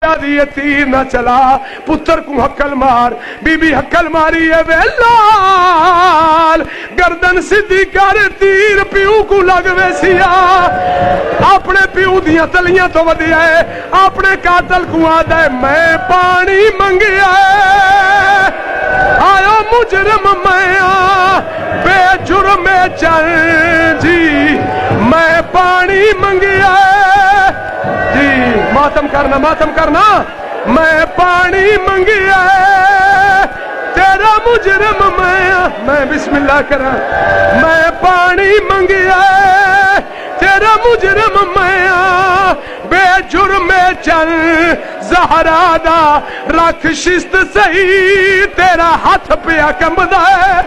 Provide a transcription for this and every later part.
دی تیر نہ چلا پتر کو حکل مار بی بی حکل ماری ہے ویلال گردن سیدھی کر تیر پیو کو لگ ویسیا اپنے پیو دیاں تلیاں تو ودیا ہے اپنے قاتل کو آدھا ہے میں پانی منگیا ہے آیا مجرم میں بے جرم چل جی میں پانی منگیا ہے جی ماتم کرنا میں پانی منگیا ہے تیرا مجرم میں بسم اللہ کرا میں پانی منگیا ہے تیرا مجرم میں بے جرم چل زہرا دا رکھ شست صحیح تیرا ہاتھ پیا کمبدا ہے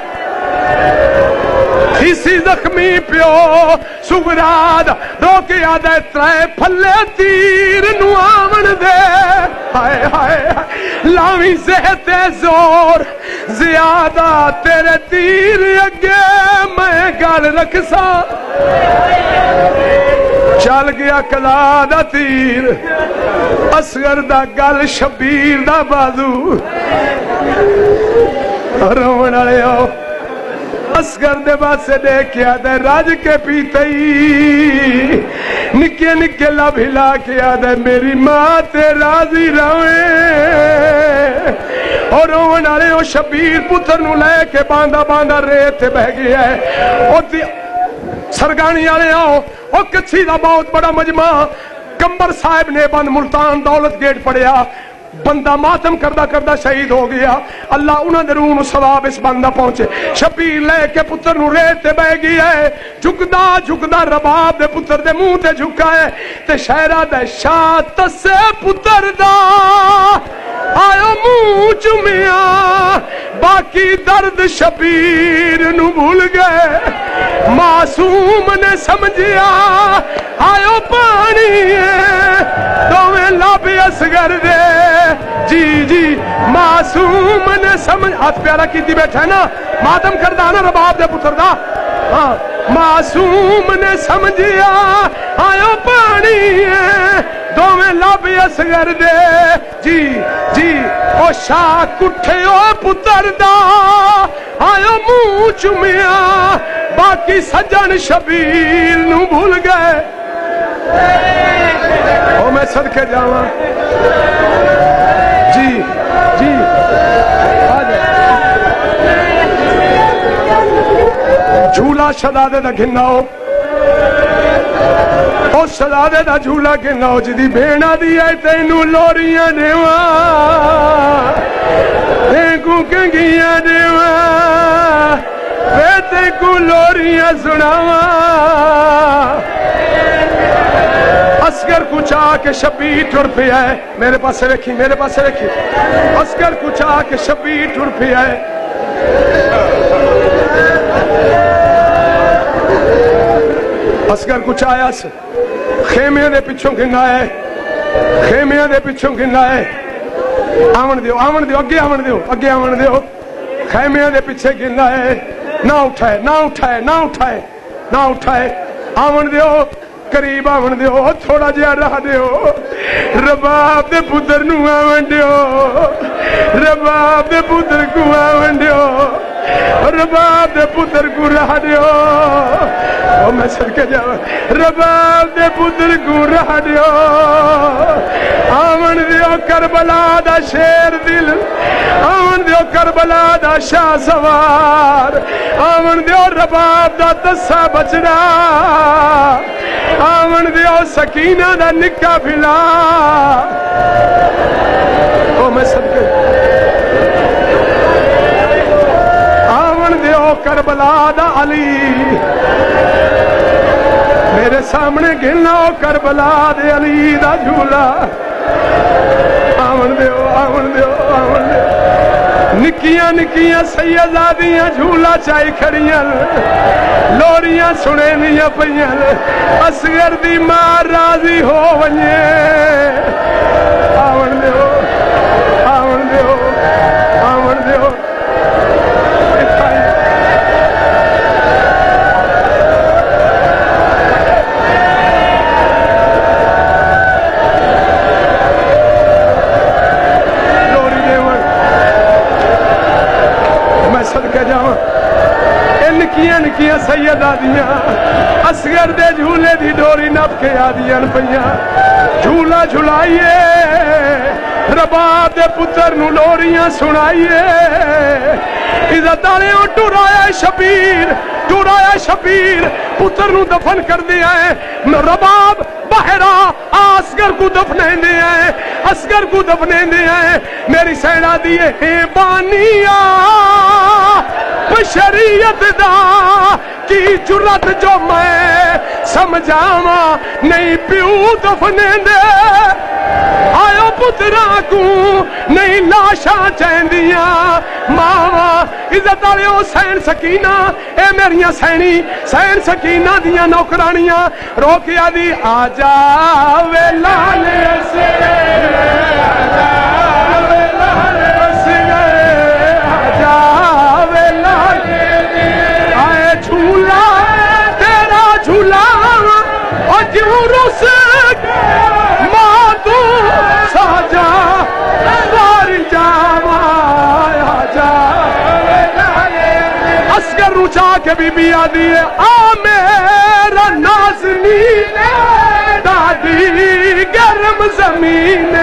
کسی زخمی پیو سگراد روکے آدھے ترائے پھلے تیر نو آمن دے ہائے ہائے لاوی زہتے زور زیادہ تیرے تیر اگے میں گال رکھسا چل گیا کلا دا تیر اصغر دا گل شبیر دا بازو رومن آلے آؤ اصغر دے باسے دیکھیا دے راج کے پیتئی نکے نکے لب ہلا کے آدھے میری ماں تے راضی روئے اور رومن آلے آؤ شبیر پتر نو لے کے باندھا ریت بہ گیا ہے اور سرگانی آلے آؤ اور کچھی دا بہت بڑا مجمع کمبر صاحب نے بند ملتان دولت گیٹ پڑیا بندہ ماتم کردہ شہید ہو گیا اللہ انہوں نے روح ثواب اس بندہ پہنچے شبیر لے کے پتر نو ریت تے بہ گئی ہے جھکدا رباب دے پتر دے منہ تے جھکا ہے تے شہرہ دے شاہ تسے پتر دا آیا منہ چمیا باقی درد شبیر نو بھول گئے معصوم نے سمجھیا آیا پانی ہے دویں لب اصغر دے جی معصوم نے سمجھ ہاتھ پیارا کیتی بیٹھا ہے نا ماتم کردہ نا رباب دے پتر دا معصوم نے سمجھیا آیا پانی ہے دویں لب اصغر دے جی او شاہ کٹھے او پتر دا آیا منہ چمیا باقی سجن شبیر نو بھول گئے او میں صدقے جاواں جی جھولا شدادے دا گھناؤ او شدادے دا جھولا گھناؤ جدی بھینا دیا تینو لوریاں دیواں تینکو کنگیاں دیواں بیتے کو لوریاں سناواں اصغر کچھ آکے شبیر ٹھر پیا ہے میرے پاس سے رکھی اصغر کچھ آکے شبیر ٹھر پیا ہے اصغر کچھ آیا سے خیمیاں دے پچھوں گھنا ہے آمن دیو اگے آمن دیو خیمیاں دے پیچھے گھنا ہے نہ اٹھائے آمن دیو قریب آمن دیو تھوڑا جہاں رہ دیو رباب دے پتر نو آمن دیو رباب دے پتر کو آمن دیو رباب دے پتر کو رہ دیو او میں صدقے جاواں رباب دے پتر کو رہ دیو آمن دیو کربلا دا شیر دل آمن دیو کربلا دا شاہ سوار آمن دیو رباب دا تسا بچنا آمن دیو سکینہ دا نکا پھلا او میں صدقے آمن دیو کربلا دا علی میرے سامنے گھلنا کربلا دے علی دا جھولا آمن دیو نکیاں سیدادیاں جھولا چائی کھڑیاں لوریاں سنے نیا پہیاں اصغر دی ماں راضی ہو ونجے آمن دیو دادیاں اصغر دے جھولے دی ڈوری نپ کے آدیاں پیاں جھولا جھلائیے رباب دے پتر نو لوریاں سنائیے عزت آلیوں ٹورایا شبیر پتر نو دفن کر دیا ہے رباب بہرا اصغر کو دفنے دیا ہے اصغر کو دفنے دیا ہے میری سینا دیئے ہے بانیا شریعت دا کی جرت جو میں سمجھاواں نہیں پیو دفنے دے آئو پترا کو نہیں لاشاں چہندیاں ماواں عزت آلیوں سین سکینہ اے میریاں سین سکینہ دیاں نوکرانیاں روکیا دی آجا ویلا لے سے چاہ کے بی بی آدھی ہے آ میرا نازنین دادی گرم زمین